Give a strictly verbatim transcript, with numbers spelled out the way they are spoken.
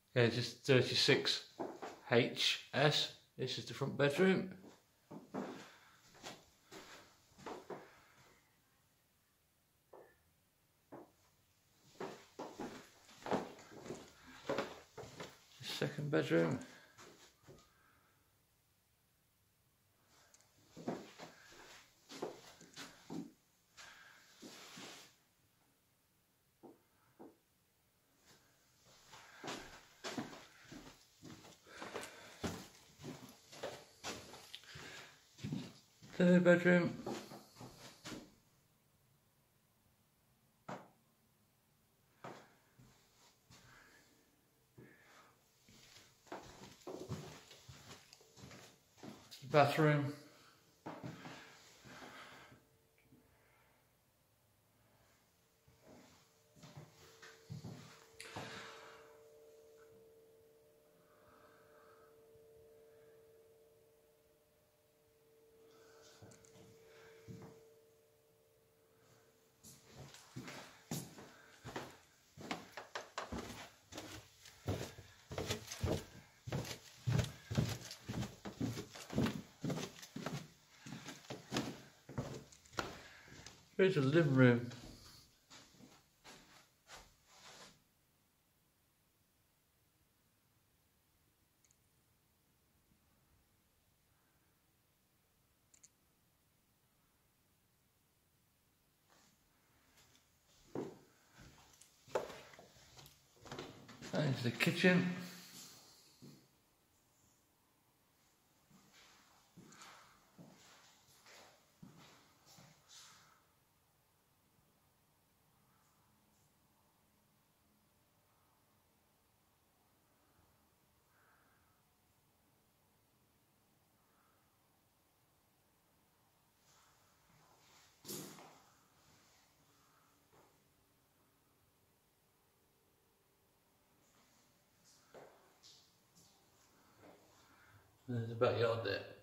Yeah, just thirty-six H S. This is the front bedroom. Second bedroom. Third bedroom. Bathroom. Here's a living room. There's the kitchen. There's a backyard there.